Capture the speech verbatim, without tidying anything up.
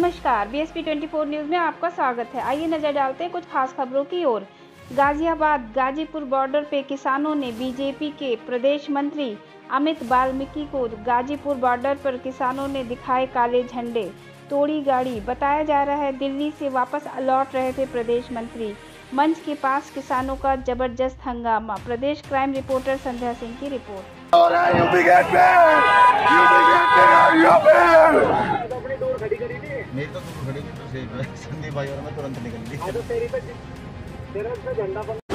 नमस्कार, बीएसपी चौबीस न्यूज में आपका स्वागत है। आइए नजर डालते हैं कुछ खास खबरों की ओर। गाजियाबाद गाजीपुर बॉर्डर पे किसानों ने बीजेपी के प्रदेश मंत्री अमित वाल्मीकि को गाजीपुर बॉर्डर पर किसानों ने दिखाए काले झंडे, तोड़ी गाड़ी। बताया जा रहा है दिल्ली से वापस लौट रहे थे प्रदेश मंत्री। मंच के पास किसानों का जबरदस्त हंगामा। प्रदेश क्राइम रिपोर्टर संध्या सिंह की रिपोर्ट। मेरी तो खड़ी थी तो संदीप भाई और मैं तुरंत निकल ली।